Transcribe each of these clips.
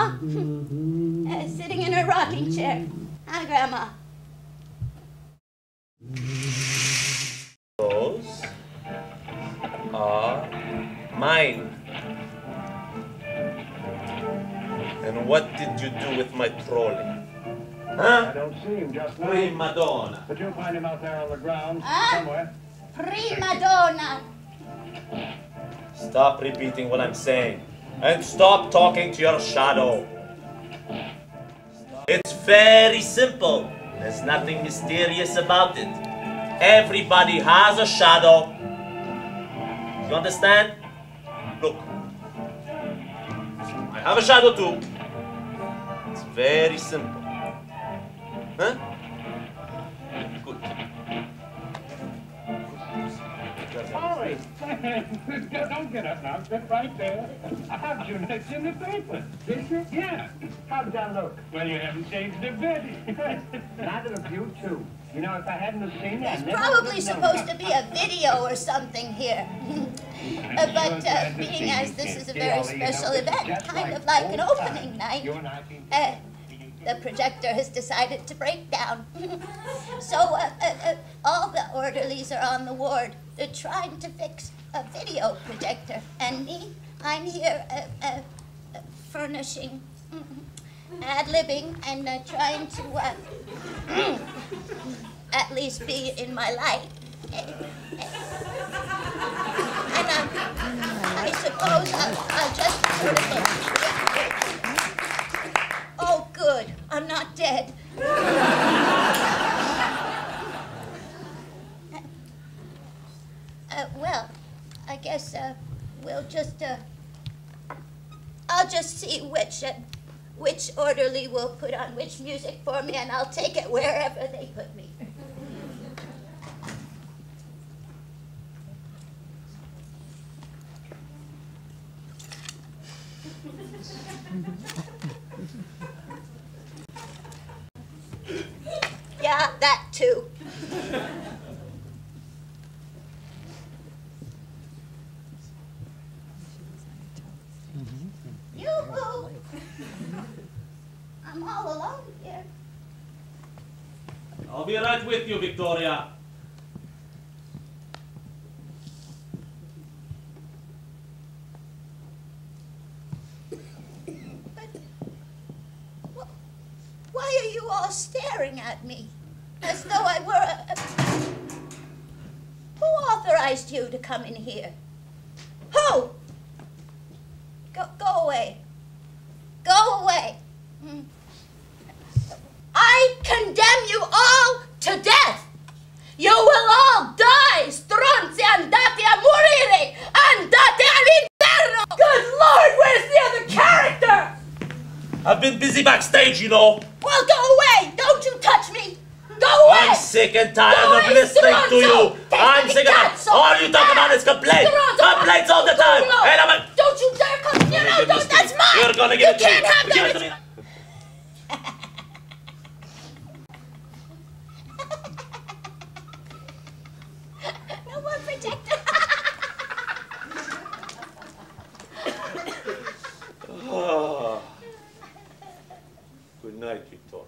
Grandma? Sitting in her rocking chair. Hi, Grandma. Those are mine. And what did you do with my trolley? Huh? I don't see him just now. Prima donna. But you'll find him out there on the ground somewhere. Prima donna. Stop repeating what I'm saying. And stop talking to your shadow. It's very simple. There's nothing mysterious about it. Everybody has a shadow. You understand? Look. I have a shadow too. It's very simple. Huh? Good. Sorry. Don't get up now. Sit right there. I have you next in the paper. Did you? Yeah. How'd that look? Well, you haven't changed a bit. Neither of you two. You know, if I hadn't have seen it, There's probably supposed to be a video or something here. But being as this is a very special event, kind of like an opening night, the projector has decided to break down. So all the orderlies are on the ward. They're trying to fix a video projector. And me, I'm here furnishing, ad-libbing, and trying to at least be in my light. And I suppose I'll just sort of oh, good. I'm not dead. Well, I guess we'll just I'll just see which orderly will put on which music for me, and I'll take it wherever they put me. Yeah, that too. Yoo-hoo! I'm all alone here. I'll be right with you, Victoria. But why are you all staring at me as though I were a... Who authorized you to come in here? Who? Go away. Go away. I condemn you all to death. You will all die. Stronzi andate a morire. Andate all'inferno. Good Lord, where's the other character? I've been busy backstage, you know. Well, go away. Don't you touch me. Go away. I'm sick and tired of listening to you. I'm sick of it. All you talk about is complaints. Complaints all the time. And I'm a... Don't you dare come here. No, don't. That's mine. You're gonna give it to me. You can't have Give it to me. No more projector. Oh. Good night, Victoria.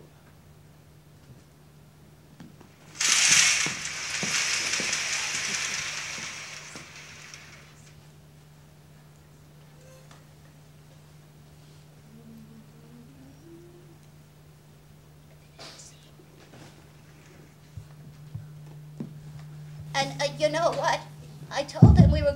And you know what? I told him we were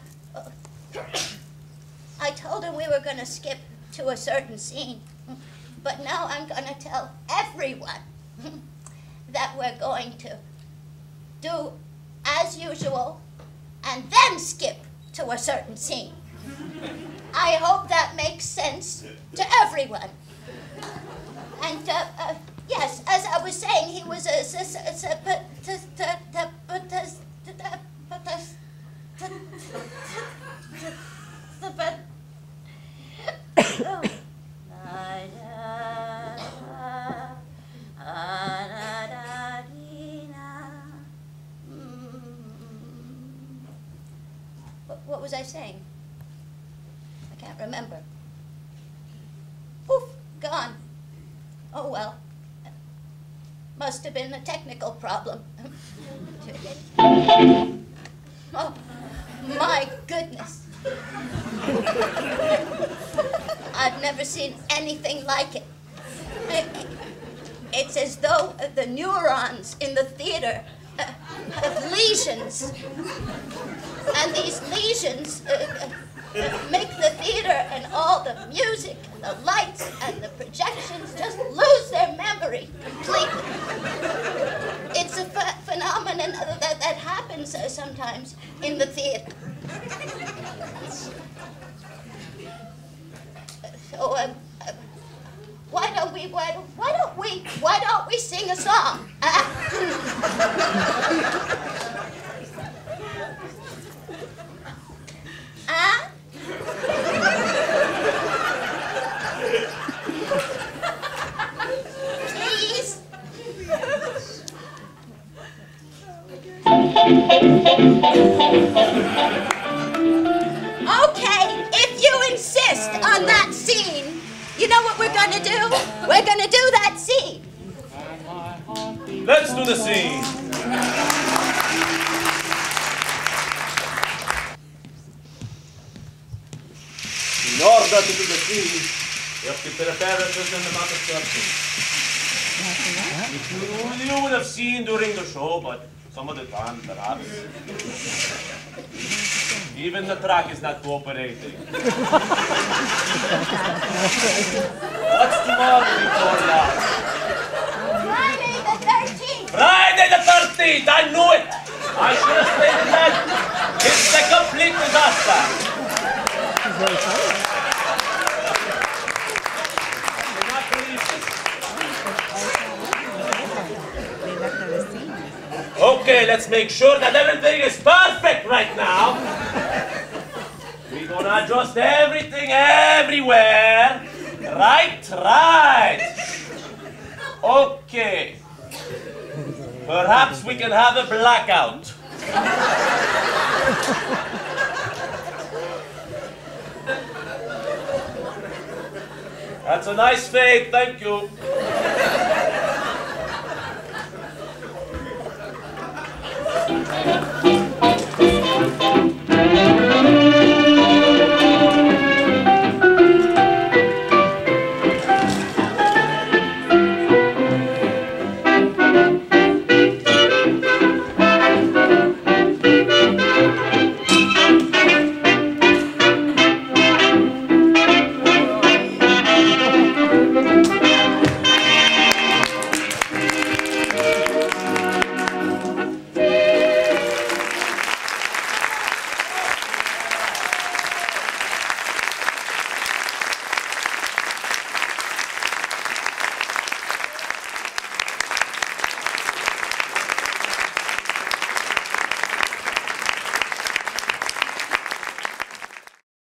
gonna skip to a certain scene. But now I'm gonna tell everyone that we're going to do as usual and then skip to a certain scene. I hope that makes sense to everyone. And yes, as I was saying, he was What was I saying? I can't remember. Who gone. Oh well. Must have been a technical problem. Oh, my goodness. I've never seen anything like it. It's as though the neurons in the theater have lesions. And these lesions make the theater and all the music, and the lights, and the projections just lose their memory completely. It's a phenomenon that happens sometimes in the theater. So, why don't we sing a song? Please? Okay, if you insist on that scene, you know what we're gonna do? We're gonna do that scene. Let's do the scene. In order to do the scene, you have to prepare a certain amount of surfing. You would have seen during the show, but some of the time, perhaps. Even the track is not cooperating. What's tomorrow, Victoria? Friday the 13th. Friday the 13th! I knew it! I should have stated that. It's a complete disaster. I cannot believe this. Okay, let's make sure that everything is perfect right now. We're gonna adjust everything everywhere. Right. Okay. Perhaps we can have a blackout. That's a nice fade, thank you.